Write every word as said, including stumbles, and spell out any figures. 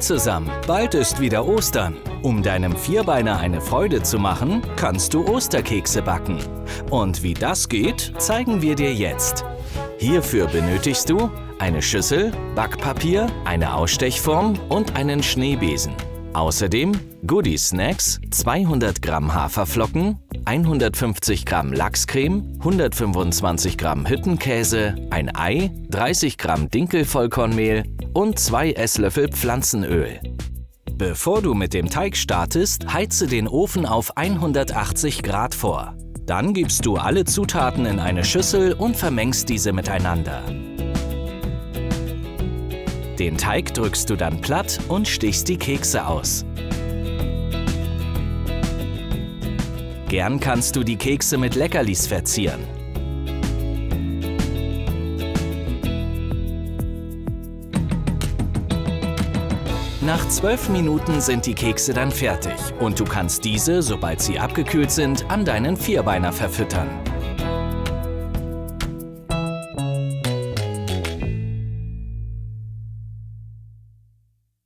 zusammen, bald ist wieder Ostern. Um deinem Vierbeiner eine Freude zu machen, kannst du Osterkekse backen. Und wie das geht, zeigen wir dir jetzt. Hierfür benötigst du eine Schüssel, Backpapier, eine Ausstechform und einen Schneebesen. Außerdem Goodie-Snacks, zweihundert Gramm Haferflocken, hundertfünfzig Gramm Lachscreme, hundertfünfundzwanzig Gramm Hüttenkäse, ein Ei, dreißig Gramm Dinkelvollkornmehl und zwei Esslöffel Pflanzenöl. Bevor du mit dem Teig startest, heize den Ofen auf hundertachtzig Grad vor. Dann gibst du alle Zutaten in eine Schüssel und vermengst diese miteinander. Den Teig drückst du dann platt und stichst die Kekse aus. Gern kannst du die Kekse mit Leckerlis verzieren. Nach zwölf Minuten sind die Kekse dann fertig und du kannst diese, sobald sie abgekühlt sind, an deinen Vierbeiner verfüttern.